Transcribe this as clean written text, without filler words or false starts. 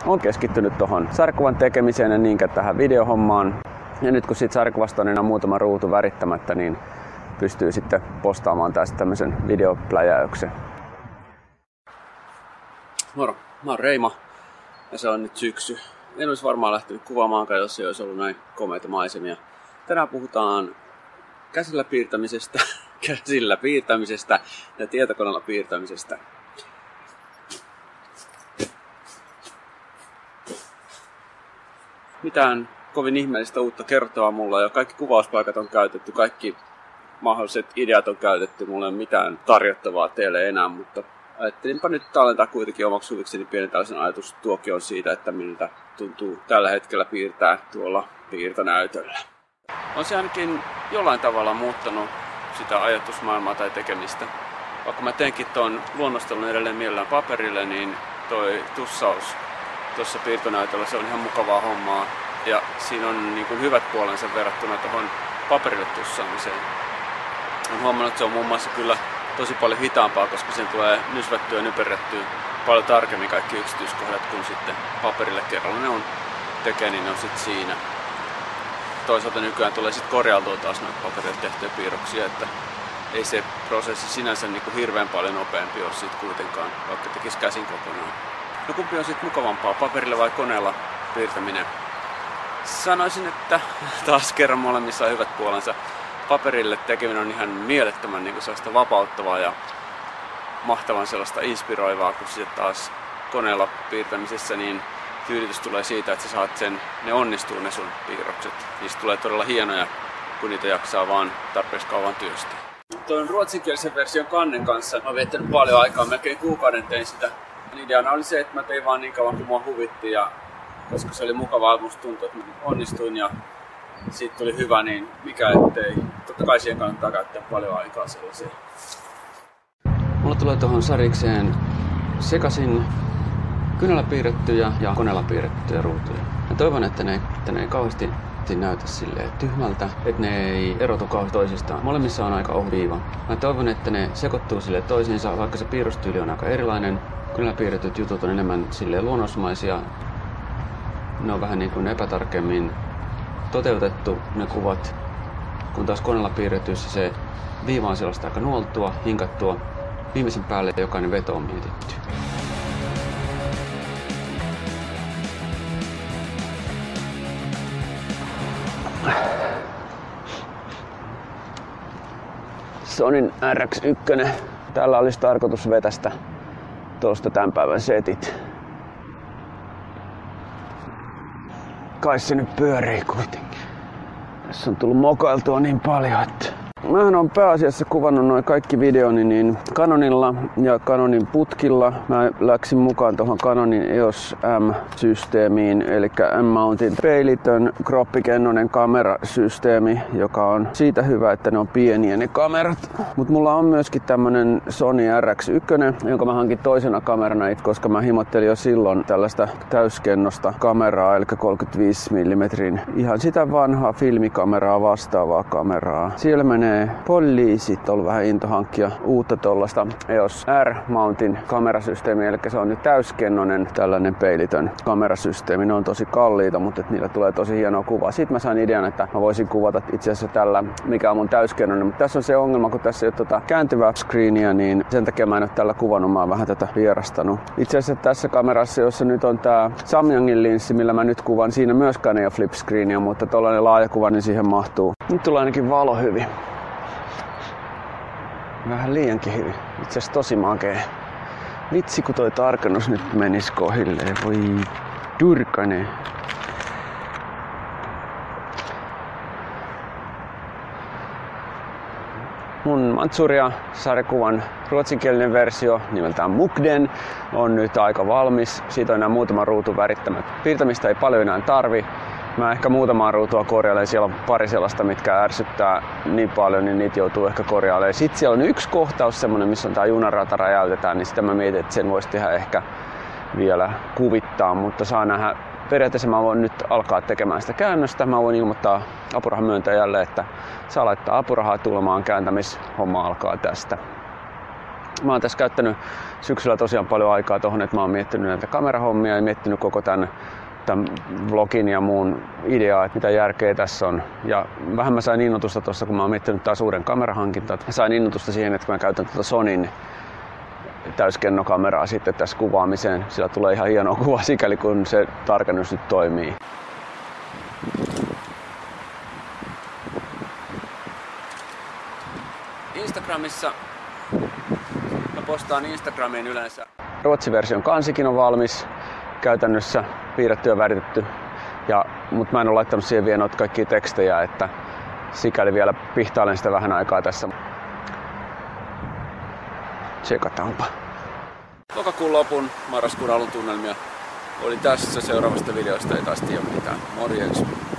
on keskittynyt tuohon sarjakuvan tekemiseen ja niinkään tähän videohommaan. Ja nyt kun siitä sarjakuvasta on enää muutama ruutu värittämättä, niin pystyy sitten postaamaan tästä tämmöisen videopläjäyksen. Moro, mä oon Reima ja se on nyt syksy. En olisi varmaan lähtenyt kuvaamaankaan, jos ei olisi ollut näin komeita maisemia. Tänään puhutaan käsillä piirtämisestä ja tietokoneella piirtämisestä. Mitään kovin ihmeellistä uutta kertoa mulla jo. Kaikki kuvauspaikat on käytetty, kaikki mahdolliset ideat on käytetty. Mulla ei ole mitään tarjottavaa teille enää, mutta ajattelinpa nyt tallentaa kuitenkin omaksi huvikseni pienen tällaisen ajatustuokion siitä, että miltä tuntuu tällä hetkellä piirtää tuolla piirtonäytöllä. On se ainakin jollain tavalla muuttanut sitä ajatusmaailmaa tai tekemistä. Vaikka mä teenkin tuon luonnostelun edelleen mielellään paperille, niin toi tussaus tuossa piirtonäytöllä, se on ihan mukavaa hommaa. Ja siinä on niin kuin hyvät puolensa verrattuna tuohon paperille tussaamiseen. Olen huomannut, että se on muun muassa kyllä tosi paljon hitaampaa, koska sen tulee nysvättyä ja nyperrettyä paljon tarkemmin kaikki yksityiskohdat, kun sitten paperille kerralla ne on tekee, niin ne on sitten siinä. Toisaalta nykyään tulee sitten korjailtua taas noita paperille tehtyjä piirroksia, että ei se prosessi sinänsä niin kuin hirveän paljon nopeampi ole sitten kuitenkaan, vaikka tekisi käsin kokonaan. No kumpi on sitten mukavampaa, paperille vai koneella piirtäminen? Sanoisin, että taas kerran molemmissa on hyvät puolensa. Paperille tekeminen on ihan mielettömän niin kuin sellaista vapauttavaa ja mahtavan sellaista inspiroivaa, kun sitten taas koneella piirtämisessä niin tyydytys tulee siitä, että sä saat ne onnistuu ne sun piirrokset. Niistä tulee todella hienoja, kun niitä jaksaa vaan tarpeeksi kauan työstää. Tuon ruotsinkielisen version kannen kanssa mä oon viettänyt paljon aikaa, melkein kuukauden tein sitä. Ideana oli se, että mä tein vaan niin kauan kuin mua huvitti ja koska se oli mukavaa, musta tuntui, että mä onnistuin ja siitä tuli hyvä, niin mikä ettei. Totta kai siihen kannattaa käyttää paljon aikaa sellaiseen. Mulla tulee tuohon sarikseen sekaisin kynällä piirrettyjä ja koneella piirrettyjä ruutuja. Mä toivon, että ne ei kauheasti näytä silleen tyhmältä, että ne ei erotu kauheasti toisistaan. Molemmissa on aika ohutu viiva. Mä toivon, että ne sekoittuu silleen toisiinsa, vaikka se piirrostyyli on aika erilainen. Kynällä piirretyt jutut on enemmän silleen luonnosmaisia. Ne on vähän niin kuin epätarkemmin toteutettu ne kuvat, kun taas koneella piirretyissä se viiva on sellaista aika nuoltua, hinkattua. Viimeisen päälle jokainen veto on mietitty. Sonyn RX1. Tällä olisi tarkoitus vetästä tuosta tämän päivän setit. Kai se nyt pyörii kuitenkin. Tässä on tullut mokailtua niin paljon, että mähän on pääasiassa kuvannut noin kaikki videoni niin Canonilla ja Canonin putkilla. Mä läksin mukaan tuohon Canonin EOS M-systeemiin, eli M-mountin peilitön kroppikennonen kamerasysteemi, joka on siitä hyvä, että ne on pieniä ne kamerat. Mutta mulla on myöskin tämmönen Sony RX1, jonka mä hankin toisena kamerana, koska mä himottelin jo silloin tällaista täyskennosta kameraa, eli 35 mm. Ihan sitä vanhaa filmikameraa vastaavaa kameraa. Siellä menee poliisit, on vähän into hankkia uutta tuollaista EOS R-mountin kamerasysteemiä, eli se on nyt täyskennonen tällainen peilitön kamerasysteemi. Ne on tosi kalliita, mutta niillä tulee tosi hienoa kuvaa. Sitten mä sain idean, että mä voisin kuvata itse asiassa tällä, mikä on mun täyskennonen, mutta tässä on se ongelma, kun tässä ei ole kääntyvää screeniä, niin sen takia mä en ole tällä kuvannut, mä oon vähän tätä vierastanut. Itse asiassa tässä kamerassa, jossa nyt on tää Samyangin linssi, millä mä nyt kuvan, siinä myöskään ei ole flip screeniä, mutta tollainen laajakuva, niin siihen mahtuu. Nyt tulee ainakin valo hyvin. Vähän liiankin hyvin. Itse asiassa tosi makea. Vitsi kun toi tarkennus nyt menis kohilleen. Voi durkane. Mun Manchuria-sarjakuvan ruotsinkielinen versio nimeltään Mukden on nyt aika valmis. Siitä on enää muutama ruutu värittämättä. Piirtämistä ei paljon enää tarvi. Mä ehkä muutamaa ruutua korjailen. Siellä on pari sellaista, mitkä ärsyttää niin paljon, niin niitä joutuu ehkä korjailemaan. Sitten siellä on yksi kohtaus semmonen, missä on tää junarata räjäytetään, niin sitä mä mietin, että sen voisi tehdä ehkä vielä kuvittaa, mutta saa nähdä. Periaatteessa mä voin nyt alkaa tekemään sitä käännöstä. Mä voin ilmoittaa apurahan myöntäjälle, että saa laittaa apurahaa tulemaan, kääntämishomma alkaa tästä. Mä oon tässä käyttänyt syksyllä tosiaan paljon aikaa tuohon, että mä oon miettinyt näitä kamerahommia ja miettinyt koko tämän vlogin ja muun ideaa, että mitä järkeä tässä on. Ja vähän mä sain innotusta tuossa, kun mä oon miettinyt taas uuden kamerahankintaa. Sain innotusta siihen, että mä käytän tuota Sonyn täyskennokameraa sitten tässä kuvaamiseen. Sillä tulee ihan hieno kuva sikäli, kun se tarkennus nyt toimii. Instagramissa mä postaan Instagramiin yleensä. Ruotsi-version kansikin on valmis, käytännössä piirretty ja väritetty. Mutta mä en ole laittanut siihen vielä noita kaikkia tekstejä, että sikäli vielä pihtailen sitä vähän aikaa tässä. Tsekataanpa. Lokakuun lopun, marraskuun alun tunnelmia oli tässä. Seuraavasta videosta ei taas tiedä mitään. Morjens!